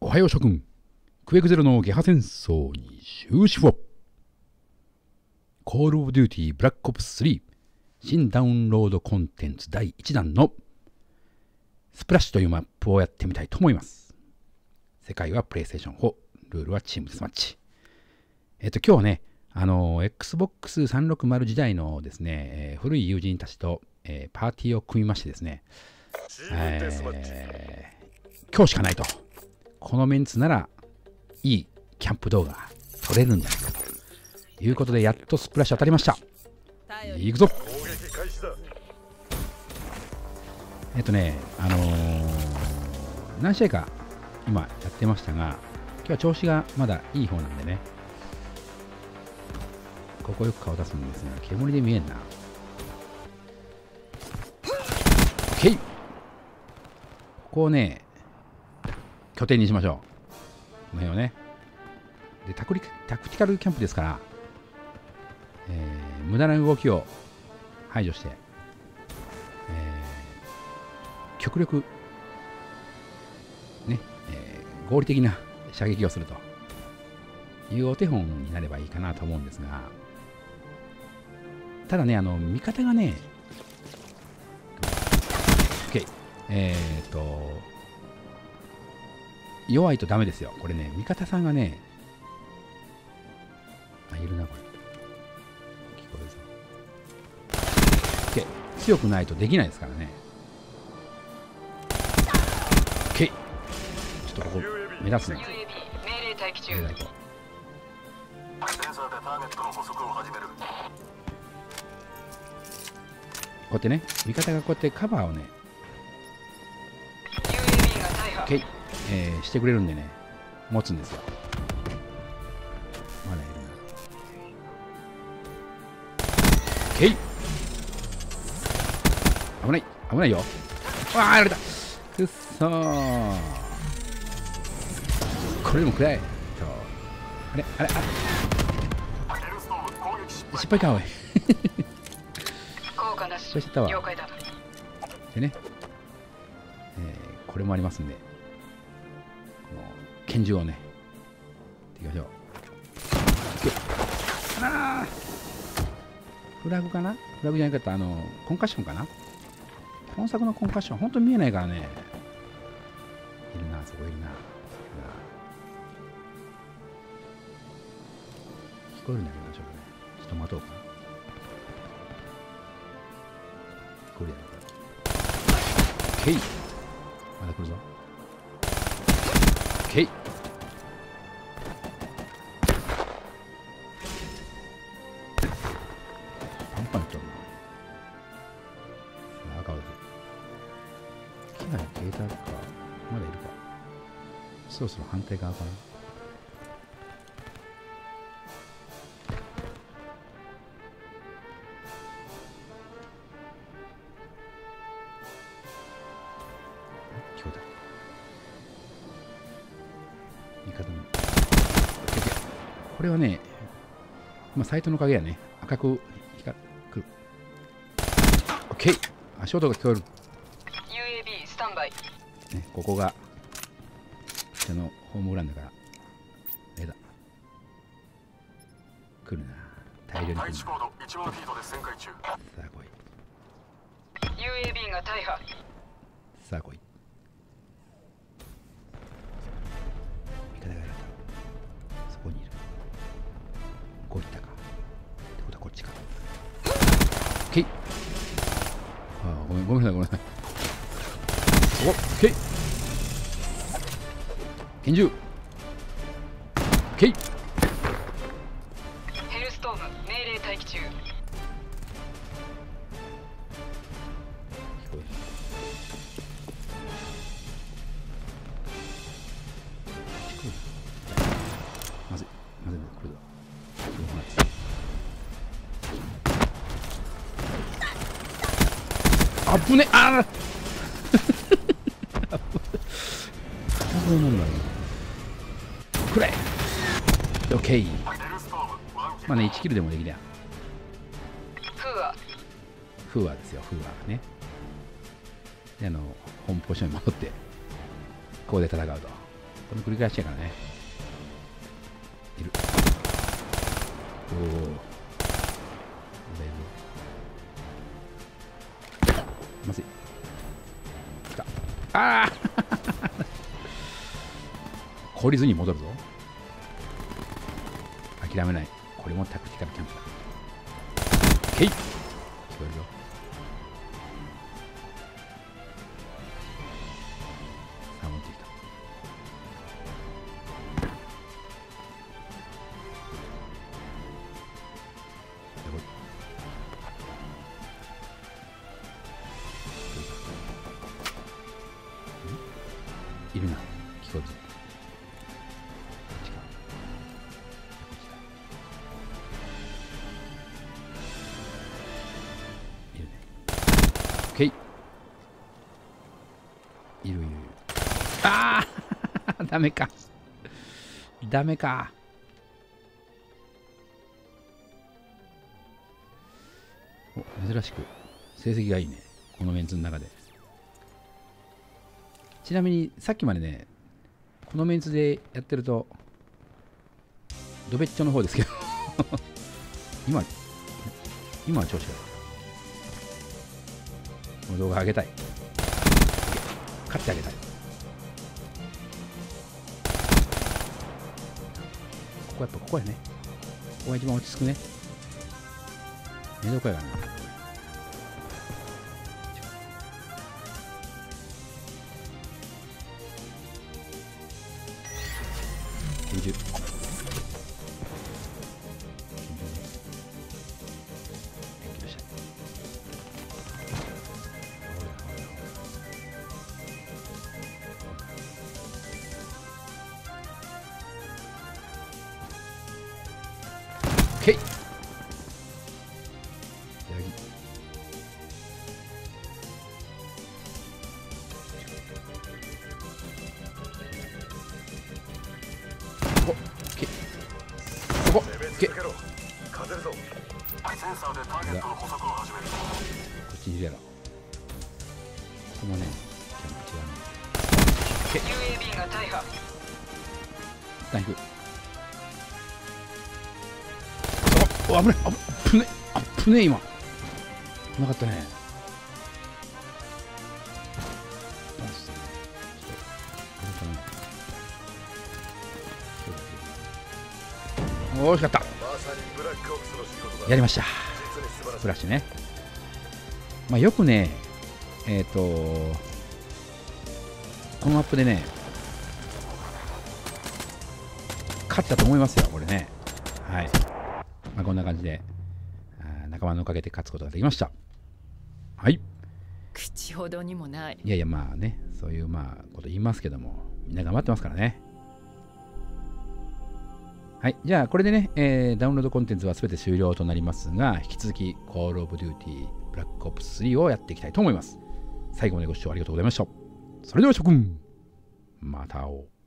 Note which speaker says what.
Speaker 1: おはよう諸君。クエクゼロのゲハ戦争に終止符を。コールオブデューティーブラックオプス3新ダウンロードコンテンツ第1弾のスプラッシュというマップをやってみたいと思います。世界はプレイステーション4、ルールはチームデスマッチ。今日はね、Xbox 360時代のですね、古い友人たちと、パーティーを組みましてですね、今日しかないと。このメンツならいいキャンプ動画が撮れるんじゃないかということで、やっとスプラッシュ当たりました。いくぞ。何試合か今やってましたが、今日は調子がまだいい方なんでね、ここよく顔出すんですが、煙で見えんな。OK。ここをね、拠点にしましょう。この辺をね。で、タクティカルキャンプですから、無駄な動きを排除して、極力、ね、合理的な射撃をするというお手本になればいいかなと思うんですが、ただね、味方がね、OK、弱いとダメですよ。これね、味方さんがね、いるな、これ。聞こえるぞ。OK。強くないとできないですからね。OK。ちょっとここ、目立つね。こうやってね、味方がこうやってカバーをね、OK。してくれるんでね、持つんですよ。まだいるな。OK。危ない、危ないよ。わあ、やられた。くっそー。これでもくらい。あれ、あれ、あれ。失敗か、おい。失敗しちゃったわ。でね、これもありますんで。拳銃をね、いきましょう。あー、フラグかな？フラグじゃなかった、コンカッションかな？本作のコンカッション、本当に見えないからね。いるな、そこいるな。聞こえるんだけど、ちょっとね。ちょっと待とうかな。聞こえるやろ、これ。OK！まだ来るぞ。OK！パンパンいっとるな。さあ、赤を機内消えたか。まだいるか。そろそろ反対側かな。聞こえた。味方のこれはね、まあ、サイトの影やね、赤く光る。OK！ 足音が聞こえる。
Speaker 2: UAB スタンバイ。
Speaker 1: ね、ここが、下のホームグラウンドから、あれだ。来るな。大量に来るな。さあ来い。
Speaker 2: UAB が大破。
Speaker 1: さあ来い。味方がいると。そこにいる。こういったか。ってことはこっちか。OK！ ああ、ごめんなさい、ごめんなさい。おっ、OK！ 拳銃！ OK！
Speaker 2: ヘルストーム命令待機中。
Speaker 1: 聞こえる。まずい、これだ。あぶね、ああそういうもんだよ。くれ OK。 まあね、1キルでもできりゃ。フーアですよ、フーアね。で、ホームポジションに戻ってここで戦うと。 この繰り返しやからね。いる。おお。まずい。来た。ああ懲りずに戻るぞ。諦めない。これもタクティカルキャンプだ。オッケー。聞こえるぞ。さあ、持ってきた。いるな。聞こえるぞ。いるね。オッケー。いるいるいる。ああダメか。ダメか。お、珍しく成績がいいね。このメンツの中で。ちなみにさっきまでね、このメンツでやってるとドベッチョの方ですけど今は調子がいい。この動画上げたい。勝ってあげたい。ここやね。ここが一番落ち着くね。寝床やがな。90。オッケー。こっちにいるやろ。ここもね、違うね。
Speaker 2: UAB が大破。
Speaker 1: 一旦引く。お、危ない。危ねえ、今。なかったね。おいしかった。やりました。フラッシュね。まあよくね、このマップでね、勝ったと思いますよ、これね。はい。まあ、こんな感じで、仲間のおかげで勝つことができました。はい。
Speaker 3: 口ほどにもない。
Speaker 1: いやいや、まあね、そういうこと言いますけども、みんな頑張ってますからね。はい。じゃあ、これでね、ダウンロードコンテンツは全て終了となりますが、引き続き、Call of Duty Black Ops 3をやっていきたいと思います。最後までご視聴ありがとうございました。それでは諸君、また会おう。